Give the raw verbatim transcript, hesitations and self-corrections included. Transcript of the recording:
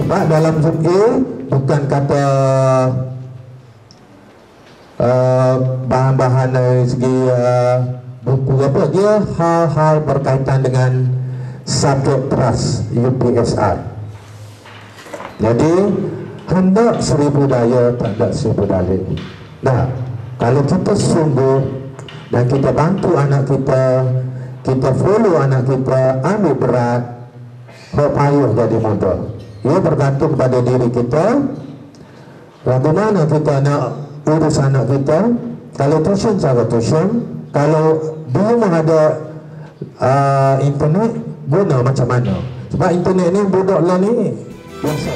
Sebab dalam Zoom A bukan kata uh, bahan-bahan dari segi uh, buku apa, dia hal-hal berkaitan dengan subjek trust U P S R. Jadi hendak seribu daya tak ada seribu dalih. Nah, kalau kita sungguh dan kita bantu anak kita, kita follow anak kita, ambil berat, kok payuh jadi mudah. Ia bergantung pada diri kita. Bagaimana kita nak urus anak kita. Kalau tuition, cara tuition. Kalau belum ada uh, internet, guna macam mana. Sebab internet ni budak lah ni biasa.